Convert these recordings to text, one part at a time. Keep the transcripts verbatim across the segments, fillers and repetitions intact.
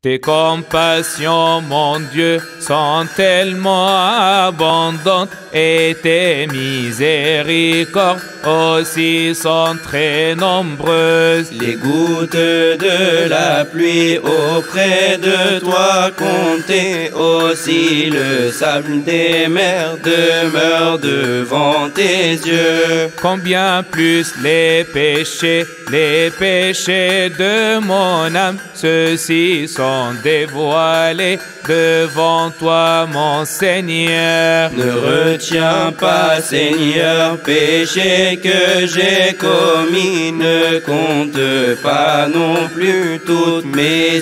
Tes compassions, mon Dieu, sont tellement abondantes et tes miséricordes aussi sont très nombreuses. Les gouttes de la pluie auprès de toi comptées, aussi le sable des mers demeure devant tes yeux. Combien plus les péchés, les péchés de mon âme, ceux-ci sont dévoilés devant toi, mon Seigneur. Ne retiens pas, Seigneur, péché que j'ai commis, ne compte pas non plus toutes mes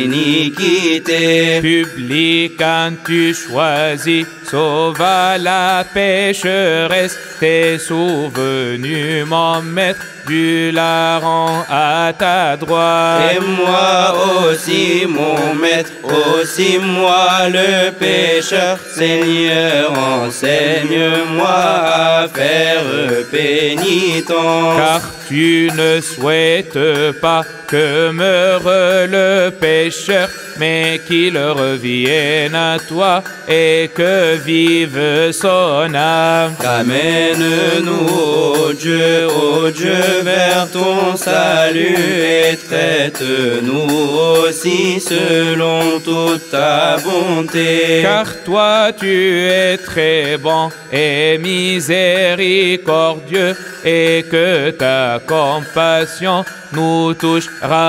iniquités. Publicain, tu choisis, sauve à la pécheresse, t'es souvenu, mon maître, tu la rends à ta droite. Et moi aussi, mon maître, aussi moi le pécheur, Seigneur, enseigne-moi à faire pénitence. Car tu ne souhaites pas que meure le pécheur, mais qu'il revienne à toi et que vive son âme. Ramène-nous, ô Dieu, ô Dieu, vers ton salut et traite-nous aussi selon toute ta bonté. Car toi tu es très bon et miséricordieux et que ta compassion nous touche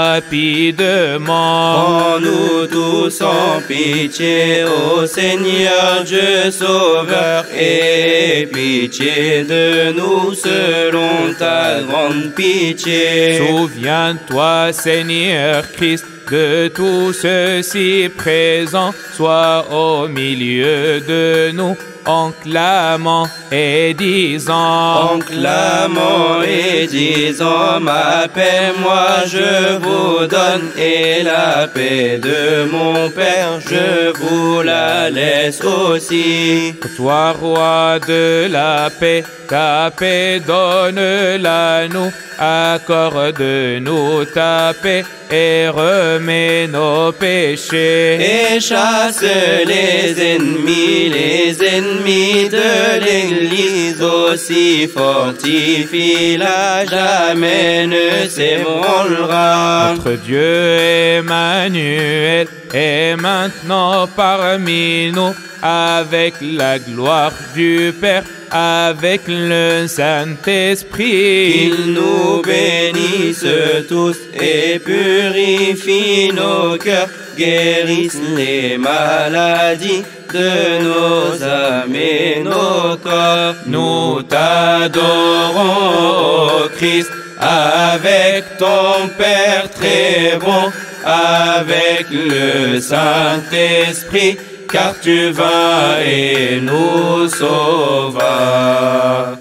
rapidement. Prends-nous tous en pitié, ô Seigneur Dieu Sauveur, et pitié de nous selon ta grande pitié. Souviens-toi, Seigneur Christ, de tout ceci présent, sois au milieu de nous, en clamant et disant, en clamant et disant, ma paix moi je vous donne, et la paix de mon Père je vous la laisse aussi. Toi, roi de la paix, ta paix donne-la nous, accorde-nous ta paix et remets nos péchés. Et chasse les ennemis, les ennemis de l'Église, aussi fortifie-la, jamais ne s'ébranlera. Notre Dieu Emmanuel est maintenant parmi nous, avec la gloire du Père, avec le Saint-Esprit. Qu'il nous bénisse tous et purifie nos cœurs, guérisse les maladies de nos âmes et nos corps. Nous t'adorons, ô Christ, avec ton Père très bon, avec le Saint-Esprit, car tu vas et nous sauves.